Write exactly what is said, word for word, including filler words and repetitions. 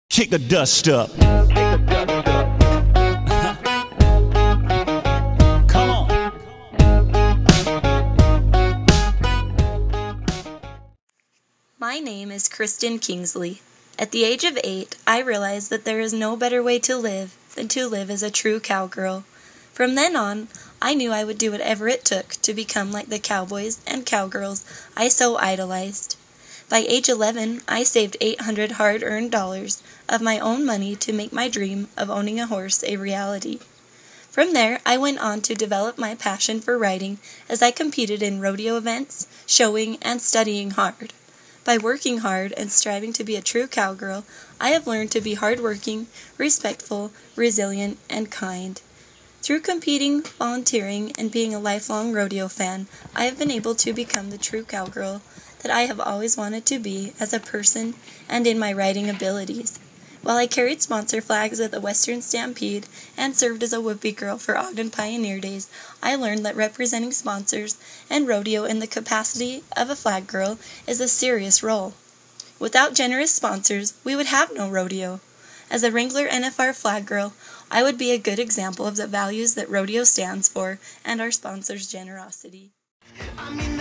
Kick the dust up. Come on. My name is Kristen Kingsley. At the age of eight, I realized that there is no better way to live than to live as a true cowgirl. From then on, I knew I would do whatever it took to become like the cowboys and cowgirls I so idolized. By age eleven, I saved eight hundred hard-earned dollars of my own money to make my dream of owning a horse a reality. From there, I went on to develop my passion for riding as I competed in rodeo events, showing, and studying hard. By working hard and striving to be a true cowgirl, I have learned to be hardworking, respectful, resilient, and kind. Through competing, volunteering, and being a lifelong rodeo fan, I have been able to become the true cowgirl that I have always wanted to be as a person and in my riding abilities. While I carried sponsor flags at the Western Stampede and served as a Whoopee Girl for Ogden Pioneer Days, I learned that representing sponsors and rodeo in the capacity of a flag girl is a serious role. Without generous sponsors, we would have no rodeo. As a Wrangler N F R flag girl, I would be a good example of the values that rodeo stands for and our sponsors' generosity.